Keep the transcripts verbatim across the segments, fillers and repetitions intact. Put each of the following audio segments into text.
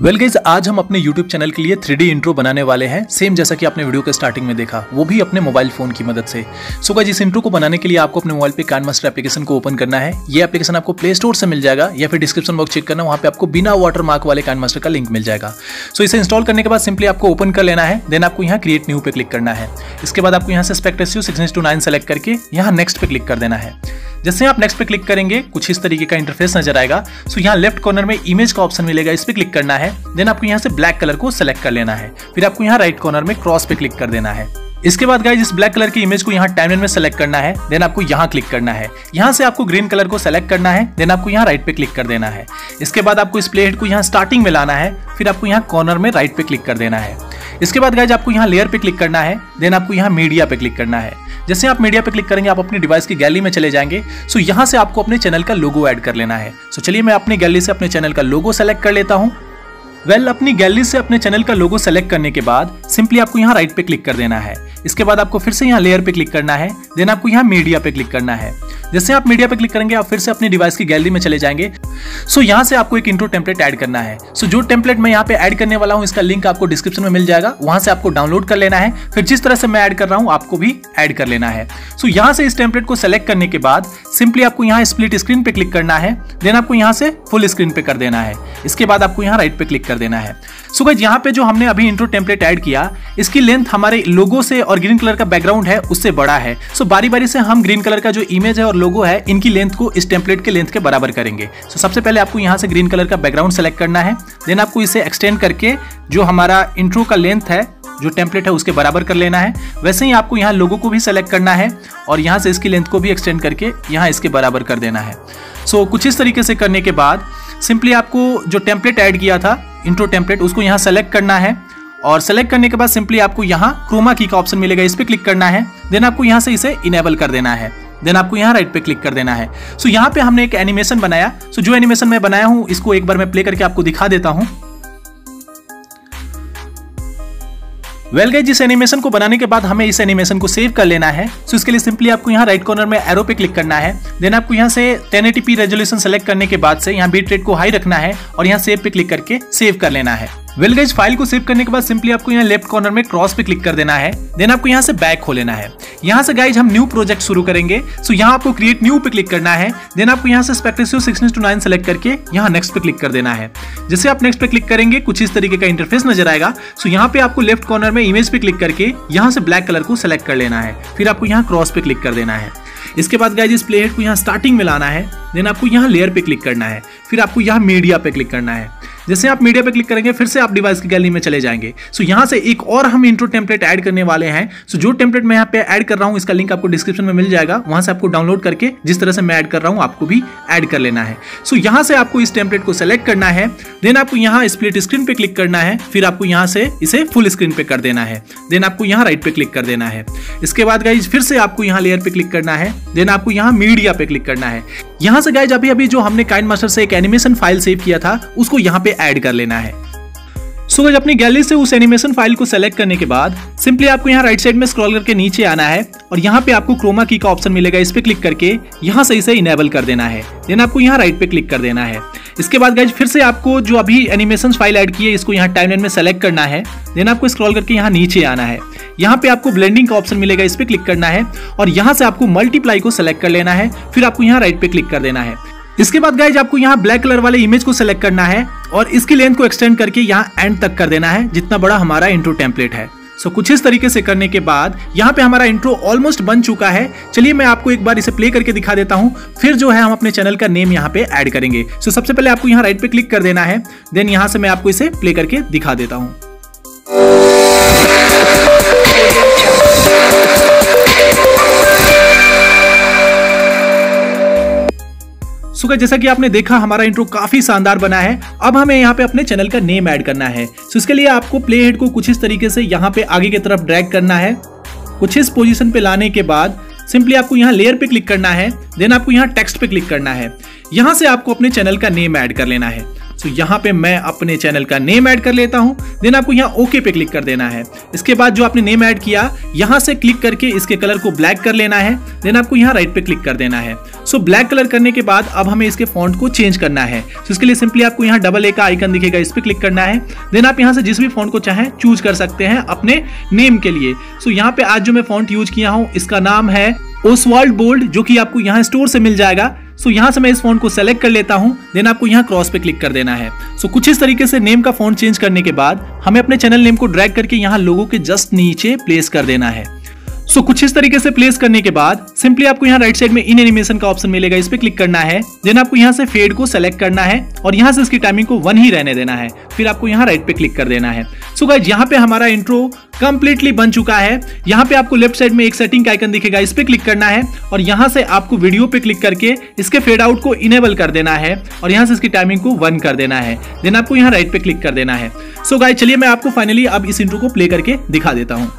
Well guys, आज हम अपने यूट्यूब चैनल के लिए थ्री डी इंट्रो बनाने वाले हैं, सेम जैसा कि आपने वीडियो के स्टार्टिंग में देखा, वो भी अपने मोबाइल फोन की मदद से। सो गाइस, इस इंट्रो को बनाने के लिए आपको अपने मोबाइल पे काइनमास्टर एप्लीकेशन को ओपन करना है। ये एप्लीकेशन आपको प्ले स्टोर से मिल जाएगा या फिर डिस्क्रिप्शन बॉक्स चेक करना, वहाँ पे आपको बिना वाटर मार्क वाले काइनमास्टर का लिंक मिल जाएगा। सो इसे इंस्टॉल करने के बाद सिंपली आपको ओपन कर लेना है, देन आपको यहाँ क्रिएट न्यू पे क्लिक करना है। इसके बाद आपको यहाँ से aspect ratio sixteen to nine select करके यहाँ नेक्स्ट पे क्लिक कर देना है। जैसे आप नेक्स्ट पे क्लिक करेंगे कुछ इस तरीके का इंटरफेस नजर आएगा। सो यहाँ लेफ्ट कॉर्नर में इमेज का ऑप्शन मिलेगा, इस पे क्लिक करना है। देन आपको यहाँ से ब्लैक कलर को सेलेक्ट कर लेना है, फिर आपको यहाँ राइट कॉर्नर में क्रॉस पे क्लिक कर देना है। इसके बाद गाइस, इस ब्लैक कलर की इमेज को यहाँ टाइमलाइन में सेलेक्ट करना है, देन आपको यहाँ क्लिक करना है। यहाँ से आपको ग्रीन कलर को सेलेक्ट करना है, देन आपको यहाँ राइट पे क्लिक कर देना है। इसके बाद आपको इस प्ले हेड को यहाँ स्टार्टिंग में लाना है, फिर आपको यहाँ कॉर्नर में राइट पे क्लिक कर देना है। इसके बाद गाइस, आपको यहाँ लेयर पे क्लिक करना है, देन आपको यहाँ मीडिया पे क्लिक करना है। जैसे आप मीडिया पे क्लिक करेंगे आप अपने डिवाइस की गैलरी में चले जाएंगे। सो यहाँ से आपको अपने चैनल का लोगो ऐड कर लेना है। सो चलिए मैं अपनी गैलरी से अपने चैनल का लोगो सेलेक्ट कर लेता हूँ। वेल well, अपनी गैलरी से अपने चैनल का लोगो सेलेक्ट करने के बाद सिंपली आपको यहाँ राइट पे क्लिक कर देना है। इसके बाद आपको फिर से यहाँ लेयर पे क्लिक करना है, देन आपको यहाँ मीडिया पे क्लिक करना है। जैसे आप मीडिया पे क्लिक करेंगे आप फिर से अपनी डिवाइस की गैलरी में चले जाएंगे। सो यहाँ से आपको एक इंट्रो टेम्पलेट ऐड करना है। सो जो टेम्पलेट मैं यहाँ पे ऐड करने वाला हूँ इसका लिंक आपको डिस्क्रिप्शन में मिल जाएगा, वहां से आपको डाउनलोड कर लेना है। फिर जिस तरह से मैं ऐड कर रहा हूँ आपको भी ऐड कर लेना है। सो यहाँ से इस टेम्पलेट को सेलेक्ट करने के बाद सिंपली आपको यहाँ स्प्लिट स्क्रीन पे क्लिक करना है, देन आपको यहाँ से फुल स्क्रीन पे कर देना है। इसके बाद आपको यहाँ राइट पे क्लिक कर देना है। सो गाइस, यहाँ पे जो हमने अभी इंट्रो टेम्पलेट ऐड किया इसकी लेंथ हमारे लोगो से और ग्रीन कलर का बैकग्राउंड है उससे बड़ा है। सो बारी बारी से हम ग्रीन कलर का जो इमेज है और लोगो है इनकी लेंथ को इस टेम्पलेट के लेंथ के बराबर करेंगे। सो सबसे पहले आपको यहाँ से ग्रीन कलर का बैकग्राउंड सेलेक्ट करना है, देन आपको इसे एक्सटेंड करके जो हमारा इंट्रो का लेंथ है जो टेम्पलेट है उसके बराबर कर लेना है। वैसे ही आपको यहाँ लोगो को भी सेलेक्ट करना है और यहाँ से इसकी लेंथ को भी एक्सटेंड करके यहाँ इसके बराबर कर देना है। सो कुछ इस तरीके से करने के बाद सिंपली आपको जो टेम्पलेट ऐड किया था इंट्रो टेम्पलेट उसको यहाँ सेलेक्ट करना है और सेलेक्ट करने के बाद सिंपली आपको यहाँ क्रोमा की का ऑप्शन मिलेगा, इस पे क्लिक करना है। देन आपको यहाँ से इसे इनेबल कर देना है, देन आपको यहाँ राइट पे क्लिक कर देना है। सो यहाँ पे हमने एक एनिमेशन बनाया। सो जो एनिमेशन मैं बनाया हूँ इसको एक बार मैं प्ले करके आपको दिखा देता हूँ। वेल गाइस, जिस एनिमेशन को बनाने के बाद हमें इस एनिमेशन को सेव कर लेना है। सो इसके लिए सिंपली आपको यहाँ राइट कॉर्नर में एरो पे क्लिक करना है, देन आपको यहाँ से ten eighty p resolution select करने के बाद से यहाँ बीट रेट को हाई रखना है और यहाँ सेव पे क्लिक करके सेव कर लेना है। वेल गाइस, फाइल को सेव करने के बाद सिंपली आपको यहाँ लेफ्ट कॉर्नर में क्रॉस पे क्लिक कर देना है, देन आपको यहाँ से बैक हो लेना है। यहाँ से गाइस हम न्यू प्रोजेक्ट शुरू करेंगे। सो यहाँ आपको क्रिएट न्यू पे क्लिक करना है, देन आपको यहाँ से aspect ratio sixteen to nine select करके यहाँ नेक्स्ट पे क्लिक कर देना है। जैसे आप नेक्स्ट पे क्लिक करेंगे कुछ इस तरीके का इंटरफेस नजर आएगा। सो यहाँ पे आपको लेफ्ट कॉर्नर में इमेज पे क्लिक करके यहाँ से ब्लैक कलर को सेलेक्ट कर लेना है, फिर आपको यहाँ क्रॉस पे क्लिक कर देना है। इसके बाद गाइस इस प्ले हेड को यहाँ स्टार्टिंग में लाना है, देन आपको यहाँ लेयर पे क्लिक करना है, फिर आपको यहाँ मीडिया पे क्लिक करना है। जैसे आप मीडिया पे क्लिक करेंगे फिर से आप डिवाइस की गैलरी में चले जाएंगे। सो यहाँ से एक और हम इंट्रो टेम्पलेट ऐड करने वाले हैं। सो जो टेम्पलेट मैं यहाँ पे ऐड कर रहा हूँ इसका लिंक आपको डिस्क्रिप्शन में मिल जाएगा, वहां से आपको डाउनलोड करके जिस तरह से मैं ऐड कर रहा हूँ आपको भी ऐड कर लेना है। सो यहाँ से आपको इस टेम्पलेट को सेलेक्ट करना है, देन आपको यहाँ स्प्लिट स्क्रीन पे क्लिक करना है, फिर आपको यहाँ से इसे फुल स्क्रीन पे कर देना है, देन आपको यहाँ राइट पे क्लिक कर देना है। इसके बाद गाइज फिर से आपको यहाँ लेयर पे क्लिक करना है, देन आपको यहाँ मीडिया पे क्लिक करना है। यहाँ से गाइज अभी अभी जो हमने काइनमास्टर से एक एनिमेशन फाइल सेव किया था उसको यहाँ पे ऐड कर लेना है। सो गाइस, अपनी गैलरी से उस एनिमेशन फाइल को सेलेक्ट करने के बाद सिंपली आपको यहाँ राइट साइड में स्क्रॉल करके नीचे आना है और यहाँ पे आपको क्रोमा की का ऑप्शन मिलेगा, इस पे क्लिक करके यहाँ से इसे इनेबल कर देना है, देन आपको यहाँ राइट पे क्लिक कर देना है। इसके बाद गाइस फिर से आपको जो अभी एनिमेशन फाइल ऐड की है इसको यहाँ टाइमलाइन में सेलेक्ट करना है, देन आपको स्क्रॉल करके यहाँ नीचे आना है। यहाँ पे आपको ब्लेंडिंग का ऑप्शन मिलेगा, इस पे क्लिक करना है और यहाँ से आपको मल्टीप्लाई को सेलेक्ट कर लेना है, फिर आपको यहाँ राइट पे क्लिक कर देना है। इसके बाद गाइज आपको यहाँ ब्लैक कलर वाले इमेज को सेलेक्ट करना है और इसकी लेंथ को एक्सटेंड करके यहाँ एंड तक कर देना है जितना बड़ा हमारा इंट्रो टेम्पलेट है। सो कुछ इस तरीके से करने के बाद यहाँ पे हमारा इंट्रो ऑलमोस्ट बन चुका है। चलिए मैं आपको एक बार इसे प्ले करके दिखा देता हूँ, फिर जो है हम अपने चैनल का नेम यहाँ पे ऐड करेंगे। सो सबसे पहले आपको यहाँ राइट पे क्लिक कर देना है, देन यहाँ से मैं आपको इसे प्ले करके दिखा देता हूँ। सो गाइस, जैसा कि आपने देखा हमारा इंट्रो काफी शानदार बना है। अब हमें यहाँ पे अपने चैनल का नेम ऐड करना है। सो इसके लिए आपको प्ले हेड को कुछ इस तरीके से यहाँ पे आगे की तरफ ड्रैग करना है। कुछ इस पोजीशन पे लाने के बाद सिंपली आपको यहाँ लेयर पे क्लिक करना है, देन आपको यहाँ टेक्स्ट पे क्लिक करना है। यहाँ से आपको अपने चैनल का नेम ऐड कर लेना है। सो यहाँ पे मैं अपने चैनल का नेम ऐड कर लेता हूँ। देन आपको यहाँ ओके पे क्लिक कर देना है। इसके बाद जो आपने नेम ऐड किया यहाँ से क्लिक करके इसके कलर को ब्लैक कर लेना है। देन आपको यहाँ राइट पे क्लिक कर देना है। सो ब्लैक कलर करने के बाद अब हमें इसके फॉन्ट को चेंज करना है। सो इसके लिए सिंपली आपको यहाँ डबल ए का आइकन दिखेगा, इस पे क्लिक करना है। देन आप यहाँ से जिस भी फॉन्ट को चाहें चूज कर सकते हैं अपने नेम के लिए। सो यहाँ पे आज जो मैं फॉन्ट यूज किया हूँ इसका नाम है ओसवाल्ड बोल्ड, जो कि आपको यहाँ स्टोर से मिल जाएगा। सो यहाँ से मैं इस फॉन्ट को सेलेक्ट कर लेता हूँ। देन आपको यहाँ क्रॉस पे क्लिक कर देना है। सो कुछ इस तरीके से नेम का फॉन्ट चेंज करने के बाद हमें अपने चैनल नेम को ड्रैग करके यहाँ लोगो के जस्ट नीचे प्लेस कर देना है। सो so, कुछ इस तरीके से प्लेस करने के बाद सिंपली आपको यहाँ राइट साइड में इन एनिमेशन का ऑप्शन मिलेगा, इस पे क्लिक करना है। देन आपको यहाँ से फेड को सेलेक्ट करना है और यहाँ से इसकी टाइमिंग को वन ही रहने देना है। फिर आपको यहाँ राइट पे क्लिक कर देना है। सो so गाइज यहाँ पे हमारा इंट्रो कंप्लीटली बन चुका है। यहाँ पे आपको लेफ्ट साइड में एक सेटिंग का आइकन दिखेगा, इस पे क्लिक करना है और यहाँ से आपको वीडियो पे क्लिक करके इसके फेड आउट को इनेबल कर देना है और यहाँ से इसकी टाइमिंग को वन कर देना है। देन आपको यहाँ राइट पे क्लिक कर देना है। सो so गाइज चलिए मैं आपको फाइनली अब इस इंट्रो को प्ले करके दिखा देता हूँ।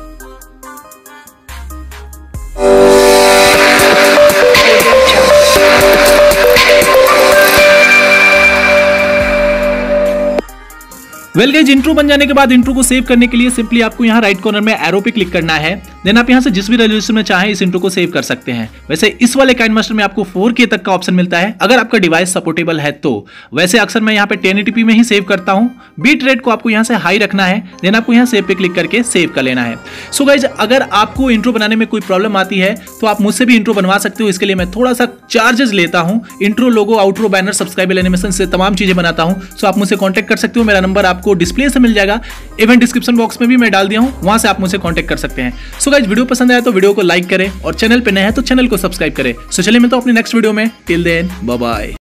वेल गाइस इंट्रो बन जाने के बाद इंट्रो को सेव करने के लिए सिंपली आपको यहाँ राइट कॉर्नर में एरो पे क्लिक करना है। देन आप यहाँ से जिस भी रेजोल्यूशन में चाहें इस इंट्रो को सेव कर सकते हैं। वैसे इस वाले काइनमास्टर में आपको फोर के तक का ऑप्शन मिलता है अगर आपका डिवाइस सपोर्टेबल है तो। वैसे अक्सर मैं यहाँ पे टेन एटी पी में ही सेव करता हूँ। बीट रेट को आपको यहाँ से हाई रखना है। देन आपको यहाँ सेव पे क्लिक करके सेव कर लेना है। सो गाइज अगर आपको इंट्रो बनाने में कोई प्रॉब्लम आती है तो आप मुझसे भी इंट्रो बनवा सकते हो। इसके लिए मैं थोड़ा सा चार्जेस लेता हूँ। Intro, logo, outro, banner, subscriber, animation से तमाम चीजें बनाता हूँ। सो आप मुझसे कॉन्टेक्ट कर सकते हो। मेरा नंबर आपको डिस्प्ले से मिल जाएगा, इवन डिस्क्रिप्शन बॉक्स में भी मैं डाल दिया हूं, वहां से आप मुझसे कांटेक्ट कर सकते हैं। सो गाइस वीडियो पसंद आया तो वीडियो को लाइक करें और चैनल पे नए हैं तो चैनल को सब्सक्राइब करें। सो चलिए मिलता हूं अपनी नेक्स्ट वीडियो में। Till then bye bye.